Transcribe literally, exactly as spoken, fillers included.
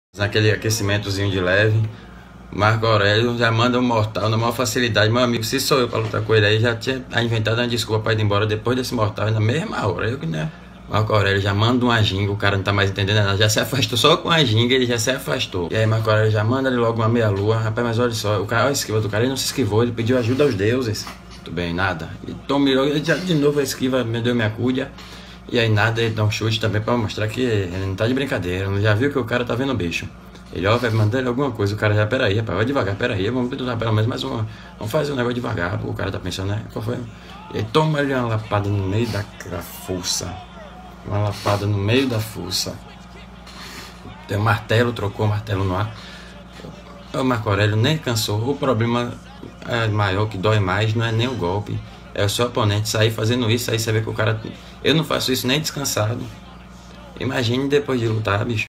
Naquele aquecimentozinho de leve. Marco Aurélio já manda um mortal na maior facilidade. Meu amigo, se sou eu pra lutar com ele aí, já tinha inventado uma desculpa pra ir embora depois desse mortal, na mesma hora. Eu que né? Marco Aurélio já manda uma ginga, o cara não tá mais entendendo nada, já se afastou só com a ginga, ele já se afastou. E aí Marco Aurélio já manda ali logo uma meia-lua. Rapaz, mas olha só, o cara, olha a esquiva do cara, ele não se esquivou, ele pediu ajuda aos deuses. Tudo bem, nada. E tome logo, ele já de novo a esquiva, me deu minha cúdia. E aí nada, ele dá um chute também pra mostrar que ele não tá de brincadeira, já viu que o cara tá vendo o bicho. Ele, ó, vai mandar ele alguma coisa, o cara já, peraí, rapaz, vai devagar, peraí, vamos tentar pelo menos mais uma, vamos fazer um negócio devagar, pô, o cara tá pensando, né, qual foi? E aí toma ele uma lapada no meio da, da força, uma lapada no meio da força, tem um martelo, trocou o martelo no ar, o Marco Aurélio nem cansou, o problema é maior, que dói mais, não é nem o golpe, é o seu oponente sair fazendo isso, aí você vê que o cara, eu não faço isso nem descansado, imagine depois de lutar, bicho.